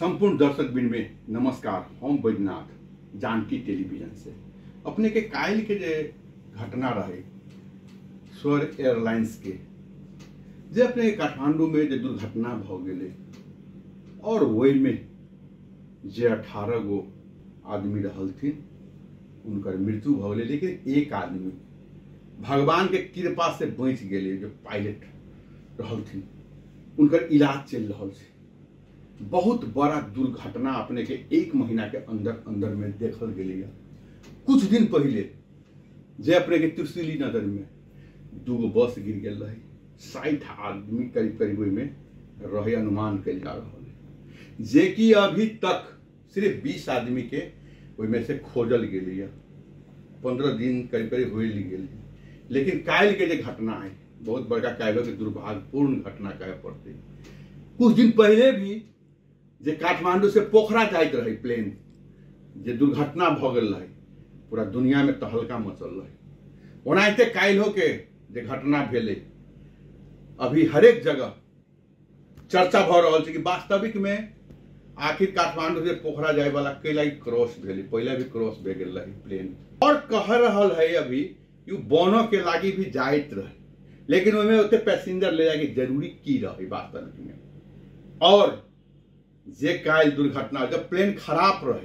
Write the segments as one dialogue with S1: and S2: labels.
S1: संपूर्ण दर्शक बिन में नमस्कार। हम बैद्यनाथ जानकी टेलीविजन से अपने के कायल के जे घटना रहे स्वर एयरलाइंस के जे अपने काठमांडू में जे दुर्घटना भ गए और वही में जे 18 गो आदमी रहलथिन उनकर मृत्यु भ गए, लेकिन एक आदमी भगवान के कृपा से बच गए जो पायलट रहलथिन, उनकर इलाज चल रहा है। बहुत बड़ा दुर्घटना अपने के एक महीना के अंदर अंदर में देखल गई। कुछ दिन पहले जे अपने के त्रिशूली नगर में दूगो बस गिर गए रहे, 60 आदमी करीब करीब में रहे अनुमान कल जा रहा है, जे कि अभी तक सिर्फ 20 आदमी के में से खोजल गई। 15 दिन करीब करीब हो गए, लेकिन कायल के जे घटना है बहुत बड़का कायलों के दुर्भाग्यपूर्ण घटना कहे पड़ते। कुछ दिन पहले भी जे काठमांडू से पोखरा जाइत रहे प्लेन जे दुर्घटना भ गल रहे, पूरा दुनिया में तहलका मचल रहे। ओनाहिते कायलों के जे घटना भेले अभी हरेक जगह चर्चा भ रहा है कि वास्तविक में आखिर काठमांडू से पोखरा जाए वाला कैला क्रॉस भेले, पहले भी क्रॉस भे गल रहे प्लेन, और कह रहा है अभी कि बोनो के लागी भी जाइत रहे, लेकिन उनमें उतने पैसेंजर ले जाके जरूरी की रही वास्तविक में। और जे कायल दुर्घटना जब प्लेन खराब रहे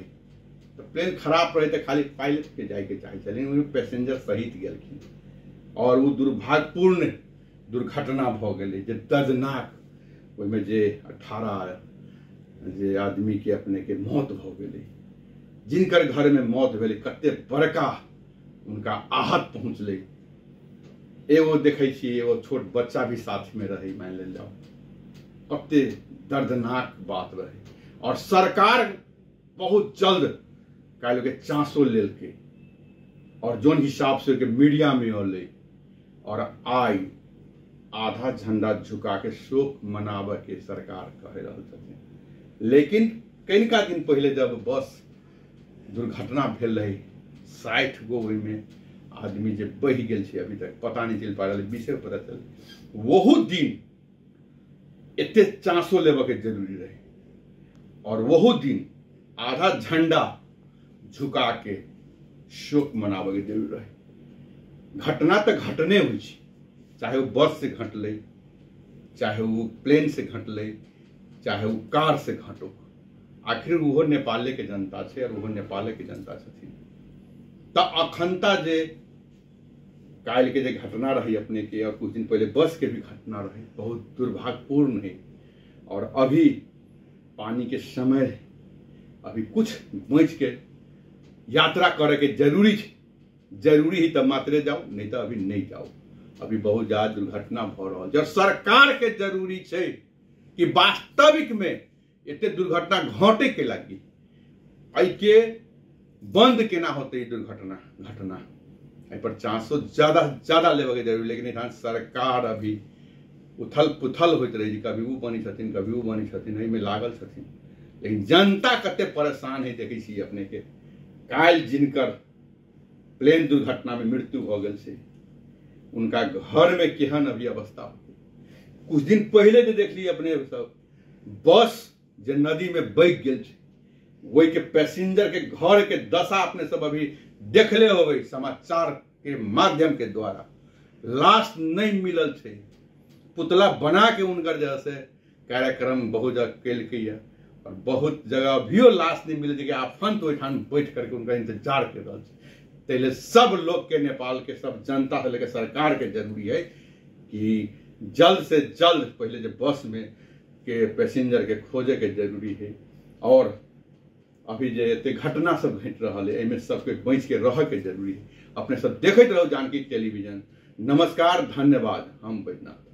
S1: तो खाली पायलट के जाए के चाहिए, लेकिन उनमें पैसेंजर सहित गलखिन और वो दुर्भाग्यपूर्ण दुर्घटना भ गई जे दर्दनाक। उसमें जे 18 जे आदमी के अपने के मौत भ गई, जिनकर घर में मौत भेले कते बड़का उनका आहत पहुंचले। एगो देखे छी एगो छोट बच्चा भी साथ में रहे, मान ले जाओ कते दर्दनाक बात रहे। और सरकार बहुत जल्द कायल के चांसो लेल के और जोन हिसाब से के मीडिया में होले और आई आधा झंडा झुका के शोक मनावे के सरकार कह रहा छथिन। लेकिन कनिका दिन पहले जब बस दुर्घटना भेल रही, 60 गो में आदमी जे बह गए छे, अभी तक पता नहीं चल पा रहा, विषय पता चल वहू दिन एते चांसो लेवे के जरूरी रहे और वहू दिन आधा झंडा झुका के शोक मनावे के जरूरी रहे। घटना तो घटने हुई, चाहे वो बस से घटले, चाहे वो प्लेन से घटले, चाहे वो कार से घटो, आखिर वो नेपाले के जनता छे और वो नेपाले के जनता छथिन। तो अखनता जे कायल के जे घटना रही अपने के और कुछ दिन पहले बस के भी घटना रही, बहुत दुर्भाग्यपूर्ण है। और अभी पानी के समय अभी कुछ बच के यात्रा करे के जरूरी ही तब मात्रे जाओ, नहीं तो अभी नहीं जाओ। अभी बहुत ज्यादा दुर्घटना भ रहा है। सरकार के जरूरी है कि वास्तविक में इतने दुर्घटना घटे के लगी के बंद केना होते घटना पर चांसो ज्यादा लेवे के जरूरी। लेकिन यहाँ सरकार अभी उथल पुथल होते रही, कभी वो बनी छथिन कभी वो बनी छथिन, में लागल छथिन। लेकिन जनता कते परेशान है देखे छी अपने के कायल जिनकर प्लेन दुर्घटना में मृत्यु हो गल से उनका घर में केहन अभी अवस्था हो। कुछ दिन पहले जो देख ली अपने सब बस जो नदी में बह गए, वही के पैसेंजर के घर के दशा अपने सब अभी देखले हो गई समाचार के माध्यम के द्वारा। लाश नहीं मिलल थे, पुतला बना के उनकर जैसे कार्यक्रम बहुत जगह कैल के और बहुत जगह भी लाश नहीं मिले कि आफंत ओठान बैठ करके उनका इंतजार कर रहा है। तेले सब लोग के नेपाल के सब जनता से लेकर सरकार के जरूरी है कि जल्द से जल्द पहले जो बस में के पैसेंजर के खोजे के जरूरी है। और अभी जे एते घटना सब घट रहा है एमे सबके बच के रह के जरूरी है। अपने सब देखते रहो जानकी टेलीविजन। नमस्कार, धन्यवाद। हम बैद्यनाथ।